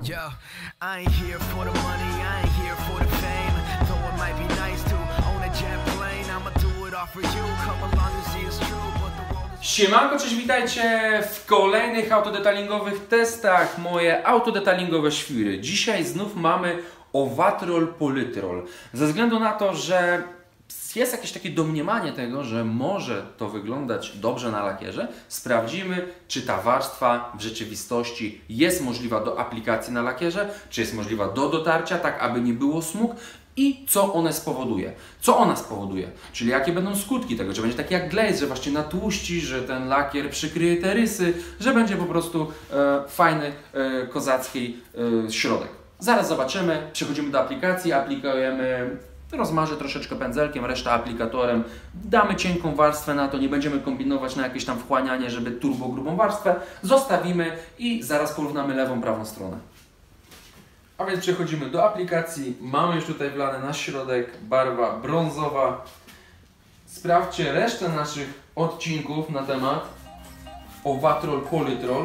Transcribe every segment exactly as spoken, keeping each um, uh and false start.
Yo, I ain't here for the money, I ain't here for the fame. Though it might be nice to own a jet plane, I'ma do it all for you. Come along and see it's true, but the world is... Siemanko, cześć, witajcie w kolejnych autodetalingowych testach. Moje autodetalingowe świry. Dzisiaj znów mamy Ovatrol Polytrol. Ze względu na to, że jest jakieś takie domniemanie tego, że może to wyglądać dobrze na lakierze, sprawdzimy, czy ta warstwa w rzeczywistości jest możliwa do aplikacji na lakierze, czy jest możliwa do dotarcia, tak aby nie było smug i co one spowoduje. Co ona spowoduje, czyli jakie będą skutki tego, że będzie taki jak glaze, że właśnie natłuści, że ten lakier przykryje te rysy, że będzie po prostu e, fajny, e, kozacki e, środek. Zaraz zobaczymy, przechodzimy do aplikacji, aplikujemy. Rozmarzę troszeczkę pędzelkiem, reszta aplikatorem. Damy cienką warstwę na to, nie będziemy kombinować na jakieś tam wchłanianie, żeby turbo grubą warstwę. Zostawimy i zaraz porównamy lewą, prawą stronę. A więc przechodzimy do aplikacji. Mamy już tutaj wlane na środek barwa brązowa. Sprawdźcie resztę naszych odcinków na temat Ovatrol Polytrol.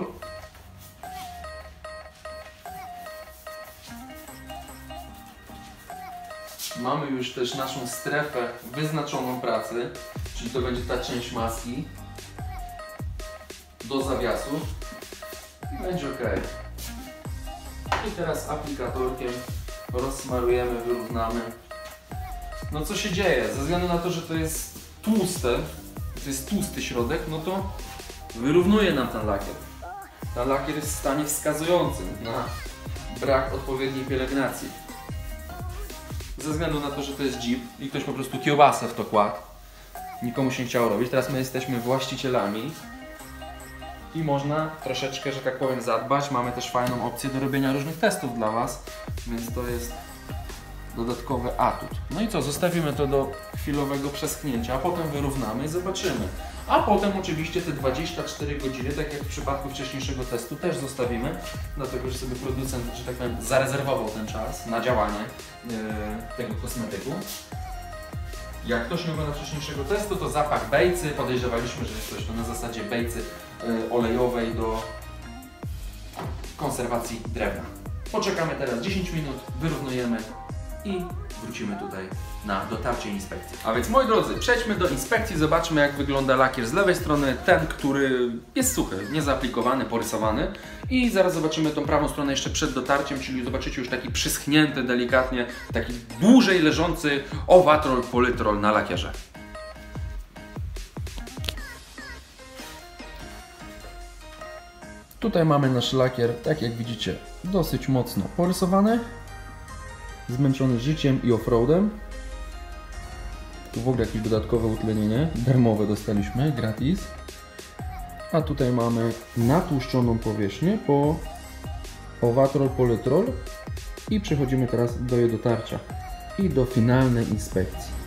Mamy już też naszą strefę wyznaczoną pracy, czyli to będzie ta część maski do zawiasu i będzie ok. I teraz aplikatorkiem rozsmarujemy, wyrównamy. No co się dzieje? Ze względu na to, że to jest tłuste, to jest tłusty środek, no to wyrównuje nam ten lakier. Ten lakier jest w stanie wskazującym na brak odpowiedniej pielęgnacji. Ze względu na to, że to jest Jeep i ktoś po prostu kiełbasę w to kładł. Nikomu się nie chciało robić. Teraz my jesteśmy właścicielami i można troszeczkę, że tak powiem, zadbać. Mamy też fajną opcję do robienia różnych testów dla Was, więc to jest dodatkowy atut. No i co? Zostawimy to do chwilowego przeschnięcia, a potem wyrównamy i zobaczymy. A potem oczywiście te dwadzieścia cztery godziny, tak jak w przypadku wcześniejszego testu, też zostawimy, dlatego że sobie producent, że tak powiem, zarezerwował ten czas na działanie yy, tego kosmetyku. Jak ktoś nie ogląda wcześniejszego testu, to zapach bejcy, podejrzewaliśmy, że jest coś to na zasadzie bejcy yy, olejowej do konserwacji drewna. Poczekamy teraz dziesięć minut, wyrównujemy i wrócimy tutaj na dotarcie inspekcji. A więc moi drodzy, przejdźmy do inspekcji, zobaczmy jak wygląda lakier z lewej strony, ten, który jest suchy, niezaaplikowany, porysowany i zaraz zobaczymy tą prawą stronę jeszcze przed dotarciem, czyli zobaczycie już taki przyschnięty delikatnie, taki dłużej leżący Ovatrol Polytrol na lakierze. Tutaj mamy nasz lakier, tak jak widzicie, dosyć mocno porysowany, zmęczony życiem i offroadem. Tu w ogóle jakieś dodatkowe utlenienie, darmowe dostaliśmy, gratis. A tutaj mamy natłuszczoną powierzchnię po Ovatrol Polytrol i przechodzimy teraz do jej dotarcia i do finalnej inspekcji.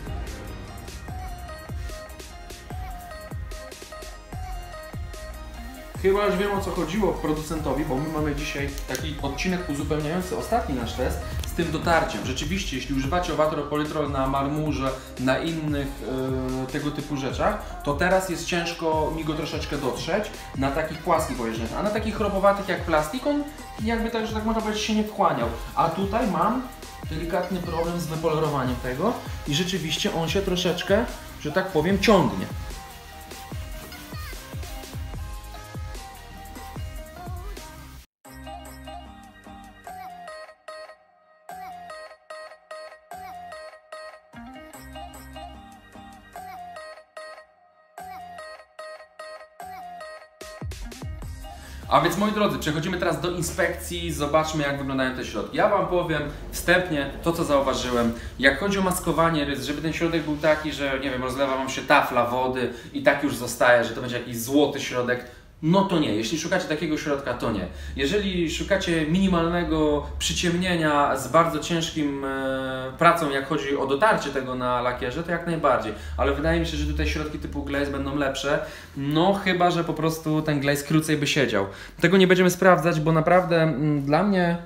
Chyba już wiem, o co chodziło producentowi, bo my mamy dzisiaj taki odcinek uzupełniający ostatni nasz test z tym dotarciem. Rzeczywiście, jeśli używacie Ovatrol Polytrol na marmurze, na innych yy, tego typu rzeczach, to teraz jest ciężko mi go troszeczkę dotrzeć na takich płaskich powierzchniach, a na takich chrobowatych jak plastik, on jakby tak, że tak można powiedzieć, się nie wchłaniał. A tutaj mam delikatny problem z wypolerowaniem tego i rzeczywiście on się troszeczkę, że tak powiem, ciągnie. A więc moi drodzy, przechodzimy teraz do inspekcji, zobaczmy jak wyglądają te środki. Ja Wam powiem wstępnie to, co zauważyłem. Jak chodzi o maskowanie rys, żeby ten środek był taki, że nie wiem, rozlewa Wam się tafla wody i tak już zostaje, że to będzie jakiś złoty środek, no to nie. Jeśli szukacie takiego środka, to nie. Jeżeli szukacie minimalnego przyciemnienia z bardzo ciężkim e, pracą, jak chodzi o dotarcie tego na lakierze, to jak najbardziej. Ale wydaje mi się, że tutaj środki typu glaze będą lepsze, no chyba, że po prostu ten glaze krócej by siedział. Tego nie będziemy sprawdzać, bo naprawdę m, dla mnie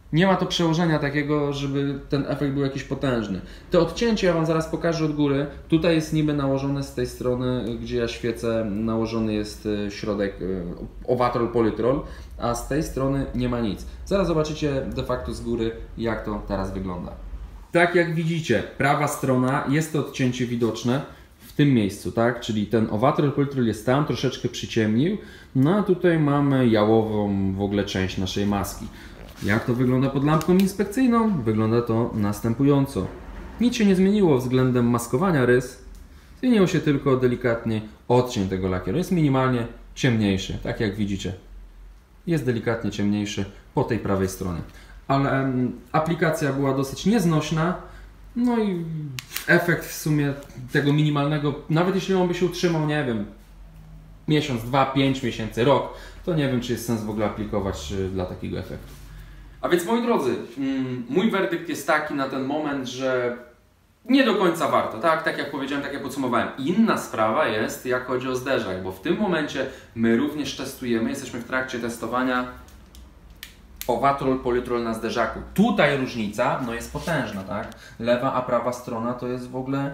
Nie ma to przełożenia takiego, żeby ten efekt był jakiś potężny. To odcięcie ja Wam zaraz pokażę od góry. Tutaj jest niby nałożone z tej strony, gdzie ja świecę, nałożony jest środek Owatrol Polytrol, a z tej strony nie ma nic. Zaraz zobaczycie de facto z góry, jak to teraz wygląda. Tak jak widzicie, prawa strona, jest to odcięcie widoczne w tym miejscu, tak? Czyli ten Owatrol Polytrol jest tam, troszeczkę przyciemnił. No a tutaj mamy jałową w ogóle część naszej maski. Jak to wygląda pod lampką inspekcyjną? Wygląda to następująco. Nic się nie zmieniło względem maskowania rys. Zmieniło się tylko delikatnie odcień tego lakieru. Jest minimalnie ciemniejszy, tak jak widzicie. Jest delikatnie ciemniejszy po tej prawej stronie. Ale um, aplikacja była dosyć nieznośna. No i efekt w sumie tego minimalnego, nawet jeśli on by się utrzymał, nie wiem, miesiąc, dwa, pięć miesięcy, rok, to nie wiem, czy jest sens w ogóle aplikować dla takiego efektu. A więc moi drodzy, mój werdykt jest taki na ten moment, że nie do końca warto, tak? Tak jak powiedziałem, tak jak podsumowałem. Inna sprawa jest, jak chodzi o zderzak, bo w tym momencie my również testujemy, jesteśmy w trakcie testowania Owatrol Polytrol na zderzaku. Tutaj różnica no jest potężna, tak? Lewa a prawa strona to jest w ogóle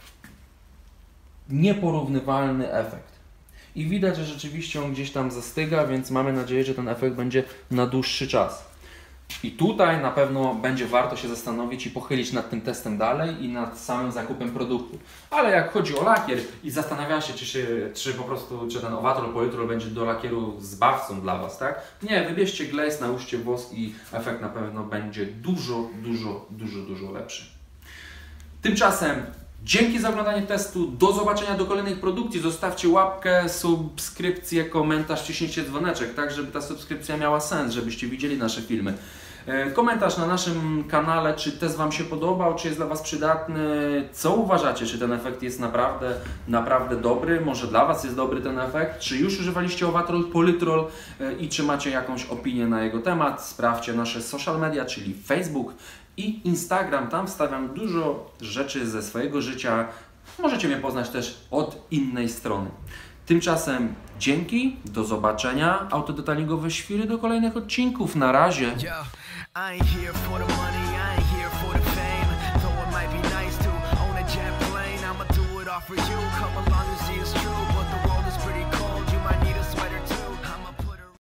nieporównywalny efekt. I widać, że rzeczywiście on gdzieś tam zastyga, więc mamy nadzieję, że ten efekt będzie na dłuższy czas. I tutaj na pewno będzie warto się zastanowić i pochylić nad tym testem dalej i nad samym zakupem produktu. Ale jak chodzi o lakier i zastanawia się, czy, się, czy po prostu czy ten Owatrol Polytrol będzie do lakieru zbawcą dla Was, tak? Nie, wybierzcie glaze, nałóżcie wosk i efekt na pewno będzie dużo, dużo, dużo, dużo lepszy. Tymczasem dzięki za oglądanie testu, do zobaczenia do kolejnych produkcji, zostawcie łapkę, subskrypcję, komentarz, wciśnijcie dzwoneczek, tak żeby ta subskrypcja miała sens, żebyście widzieli nasze filmy. Komentarz na naszym kanale, czy test Wam się podobał, czy jest dla Was przydatny, co uważacie, czy ten efekt jest naprawdę, naprawdę dobry, może dla Was jest dobry ten efekt, czy już używaliście Owatrol Polytrol i czy macie jakąś opinię na jego temat, sprawdźcie nasze social media, czyli Facebook i Instagram, tam wstawiam dużo rzeczy ze swojego życia, możecie mnie poznać też od innej strony. Tymczasem dzięki, do zobaczenia, autodetalingowe świry do kolejnych odcinków, na razie. Yo, I ain't here for the money, I ain't here for the fame. Though it might be nice to own a jet plane, I'ma do it all for you. Come